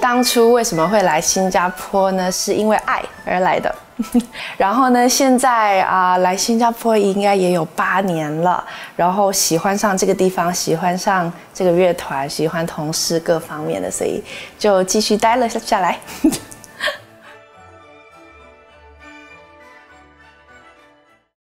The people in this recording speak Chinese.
当初为什么会来新加坡呢？是因为爱而来的。然后呢，现在来新加坡应该也有8年了，然后喜欢上这个地方，喜欢上这个乐团，喜欢同事各方面的，所以就继续待了下来。